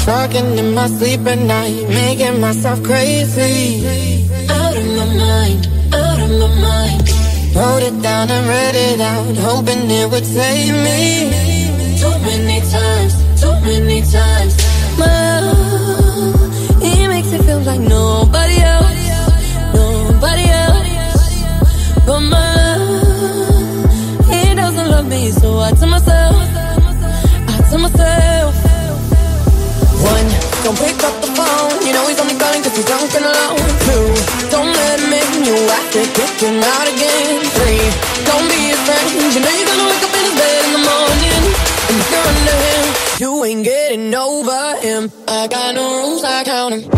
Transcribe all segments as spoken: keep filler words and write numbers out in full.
Talking in my sleep at night, making myself crazy. Out of my mind, out of my mind. Wrote it down and read it out, hoping it would save me. Too many times, too many times. My love, it makes it feel like nobody else, nobody else but my love. He doesn't love me, so I tell myself, I tell myself. One, don't pick up the phone, you know he's only calling cause he's drunk and alone. Two, don't let him in, you have to kick him out again. Three, don't be his friend, you know you're gonna wake up in his bed in the morning. And if you're under him, you ain't getting over him. I got no rules, I count him.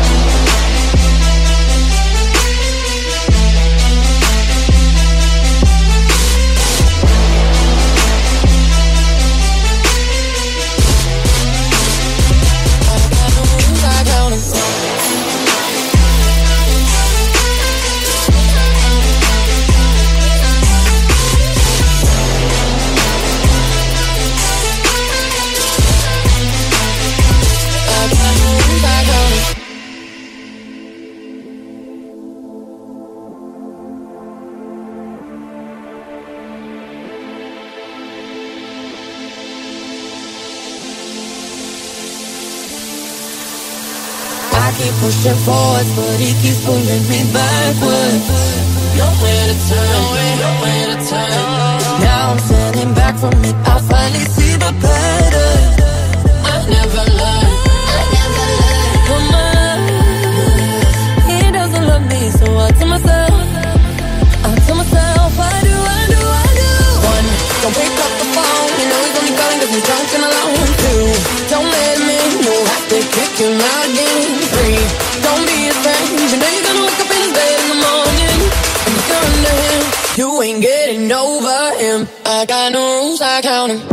I keep pushing forwards, but he keeps pulling me backwards. Nowhere to turn, nowhere to turn. Now I'm standing back from it, I finally see the pattern. I never learned, I never learned. But my, he doesn't love me, so I tell myself, I tell myself, I do, I do, I do. One, don't pick up the phone, you know he's only calling cause he's drunk and alone. Two, don't let him in, you'll have to kick him out again. Three, don't be his friend, you know you're gonna wake up in his bed in the morning. And if you're under him, you ain't getting over him. I got no rules, I count him.